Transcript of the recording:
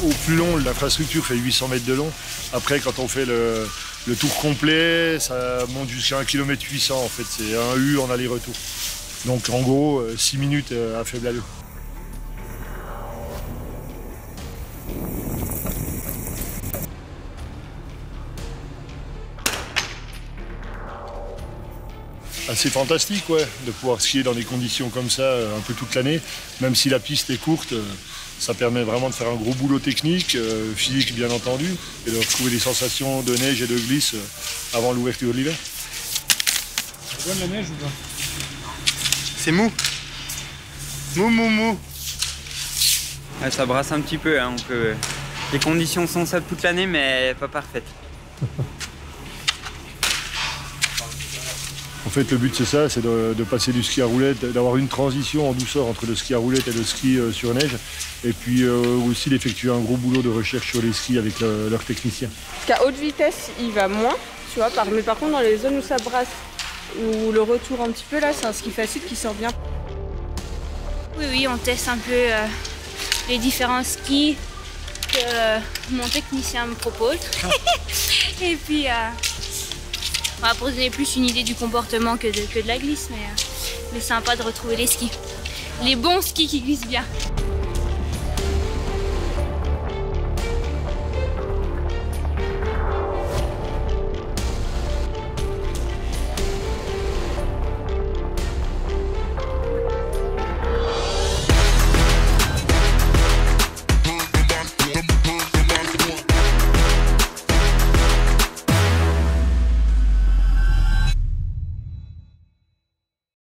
au plus long, l'infrastructure fait 800 mètres de long. Après, quand on fait le tour complet, ça monte jusqu'à 1 km 800 en fait. C'est un U en aller-retour. Donc en gros, 6 minutes à faible allure. C'est fantastique, ouais, de pouvoir skier dans des conditions comme ça un peu toute l'année. Même si la piste est courte, ça permet vraiment de faire un gros boulot technique, physique bien entendu, et de retrouver des sensations de neige et de glisse avant l'ouverture de l'hiver. C'est bonne la neige ou pas? C'est mou. Mou. Ouais, ça brasse un petit peu, hein, Les conditions sont ça toute l'année, mais pas parfaites. En fait, le but, c'est ça, c'est de passer du ski à roulette, d'avoir une transition en douceur entre le ski à roulette et le ski sur neige, et puis aussi d'effectuer un gros boulot de recherche sur les skis avec leurs techniciens. Qu'à haute vitesse, il va moins, tu vois, mais par contre, dans les zones où ça brasse, ou le retour un petit peu, là, c'est un ski facile qui sort bien. Oui, on teste un peu les différents skis que mon technicien me propose. Et puis, pour donner plus une idée du comportement que de la glisse, mais sympa de retrouver les skis. Les bons skis qui glissent bien.